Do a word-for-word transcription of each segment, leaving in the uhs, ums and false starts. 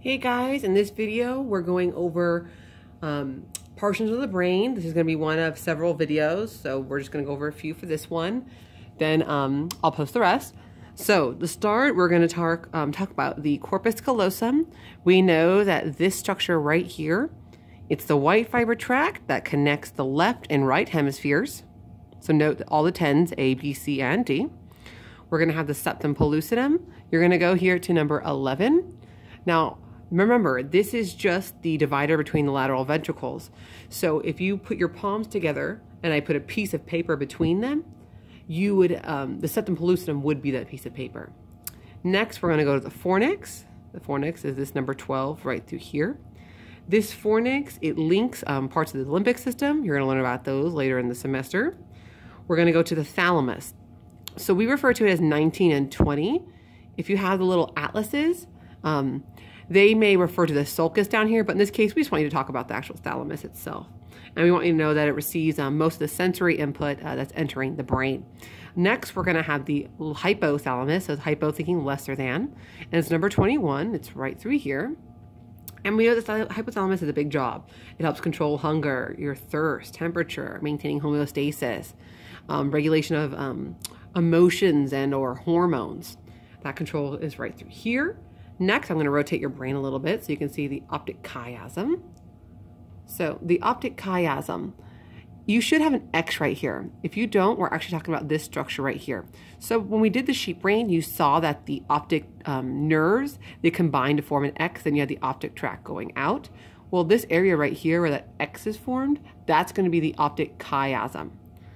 Hey guys, in this video we're going over um, portions of the brain. This is going to be one of several videos, so we're just going to go over a few for this one. Then um, I'll post the rest. So to start, we're going to talk, um, talk about the Corpus Callosum. We know that this structure right here, it's the white fiber tract that connects the left and right hemispheres. So note all the tens, A, B, C, and D. We're going to have the septum pellucidum. You're going to go here to number eleven. Now, remember, this is just the divider between the lateral ventricles. So if you put your palms together and I put a piece of paper between them, you would, um, the septum pellucidum would be that piece of paper. Next, we're going to go to the fornix. The fornix is this number twelve right through here. This fornix, it links um, parts of the limbic system. You're going to learn about those later in the semester. We're going to go to the thalamus. So we refer to it as nineteen and twenty. If you have the little atlases, um, they may refer to the sulcus down here, but in this case, we just want you to talk about the actual thalamus itself. And we want you to know that it receives um, most of the sensory input uh, that's entering the brain. Next, we're going to have the hypothalamus, so hypo thinking lesser than, and it's number twenty-one. It's right through here. And we know that the hypothalamus has a big job. It helps control hunger, your thirst, temperature, maintaining homeostasis, um, regulation of um, emotions and or hormones. That control is right through here. Next, I'm going to rotate your brain a little bit so you can see the optic chiasm. So the optic chiasm, you should have an X right here. If you don't, we're actually talking about this structure right here. So when we did the sheep brain, you saw that the optic um, nerves, they combine to form an X, then you had the optic tract going out. Well, this area right here where that X is formed, that's going to be the optic chiasm.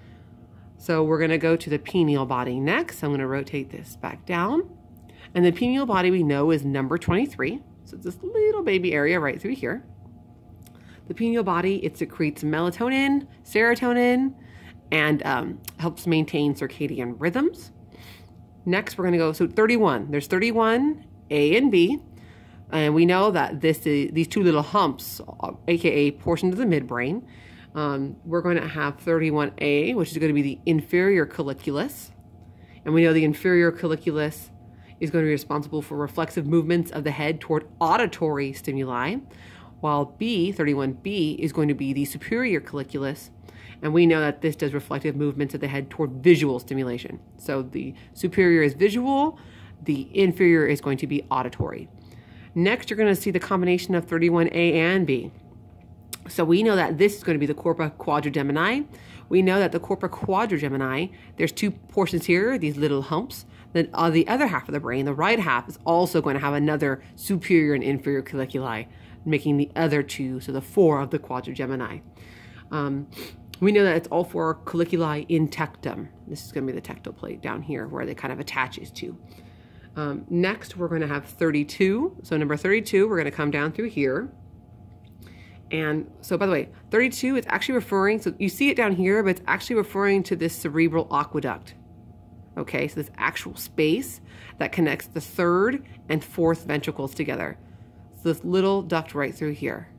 So we're going to go to the pineal body next. I'm going to rotate this back down. And the pineal body we know is number twenty-three. So it's this little baby area right through here. The pineal body, it secretes melatonin, serotonin, and um, helps maintain circadian rhythms. Next, we're going to go, so thirty-one. There's thirty-one, A and B. And we know that this is, these two little humps, aka portions of the midbrain, um, we're going to have thirty-one A, which is going to be the inferior colliculus. And we know the inferior colliculus is going to be responsible for reflexive movements of the head toward auditory stimuli, while B, thirty-one B, is going to be the superior colliculus, and we know that this does reflective movements of the head toward visual stimulation. So the superior is visual, the inferior is going to be auditory. Next, you're going to see the combination of thirty-one A and B. So we know that this is going to be the Corpora Quadrigemina. We know that the Corpora Quadrigemina, there's two portions here, these little humps. Then uh, the other half of the brain, the right half, is also going to have another superior and inferior colliculi, making the other two, so the four of the Quadrigemina. Um, we know that it's all four colliculi in tectum. This is going to be the tectal plate down here where they kind of attaches to. Um, next, we're going to have thirty-two. So number thirty-two, we're going to come down through here. And so, by the way, thirty-two, it's actually referring, so you see it down here, but it's actually referring to this cerebral aqueduct. Okay, so this actual space that connects the third and fourth ventricles together. So this little duct right through here.